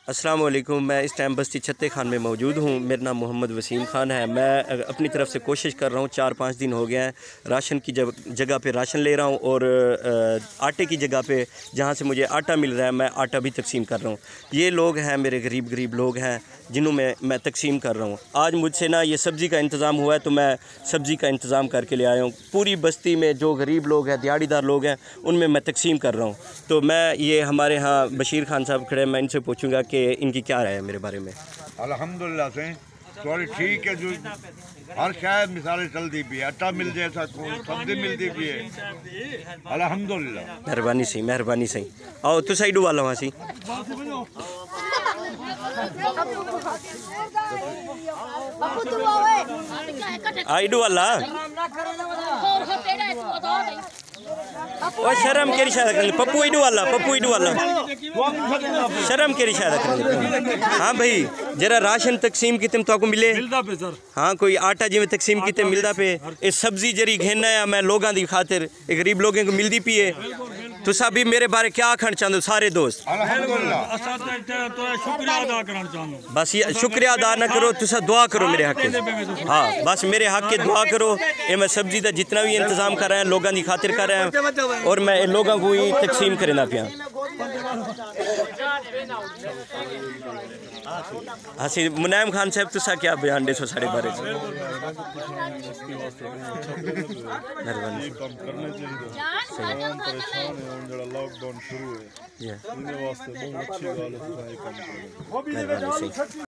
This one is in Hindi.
अस्सलाम वालेकुम। मैं इस टाइम बस्ती छत्ते खान में मौजूद हूँ। मेरा नाम मोहम्मद वसीम ख़ान है। मैं अपनी तरफ से कोशिश कर रहा हूँ, 4-5 दिन हो गए हैं राशन की जगह पे राशन ले रहा हूँ और आटे की जगह पे जहाँ से मुझे आटा मिल रहा है मैं आटा भी तकसीम कर रहा हूँ। ये लोग हैं मेरे गरीब लोग हैं जिन्हों में मैं तकसीम कर रहा हूँ। आज मुझसे ना ये सब्ज़ी का इंतज़ाम हुआ है तो मैं सब्ज़ी का इंतज़ाम करके ले आया हूँ। पूरी बस्ती में जो गरीब लोग हैं, दिहाड़ीदार लोग हैं, उनमें मैं तकसीम कर रहा हूँ। तो मैं ये हमारे यहाँ बशीर खान साहब खड़े, मैं इनसे पूछूंगा कि इनकी क्या राय है मेरे बारे में। अल्हम्दुलिल्लाह से थोड़ी ठीक है। जो हर शायद मिसालें चलती भी आटा मिल जाए, सब्जी मिलती भी है। अल्हम्दुलिल्लाह, मेहरबानी सही। आओ तो साइड वाला वहाँ सी आइडू वाला और शर्म केरी शायद करेंगे पप्पू इडू वाला शर्म केरी शायद करेंगे। हाँ भाई, जरा राशन तकसीम कितने तो आपको मिले। हाँ, कोई आटा जिमें तकसीम कितने मिलता पे, ये सब्जी जरी घेना है मैं लोगों की खातिर गरीब लोगों को मिलती पी है। तो सब भी मेरे बारे क्या आखना चाहते सारे दोस्त? बस ये शुक्रिया अदा ना करो, तुसा दुआ करो मेरे हक के। हाँ बस मेरे हक के दुआ करो। ये मैं सब्जी का जितना भी इंतजाम कर रहा है लोगों की खातिर कर रहा है और मैं लोगों को ही तकसीम करना पिया। हाँ सी मुनायम खान साहब तुसा क्या बयान दे सो सारे बारे? लॉकडाउन शुरू है, वास्ते बहुत अच्छी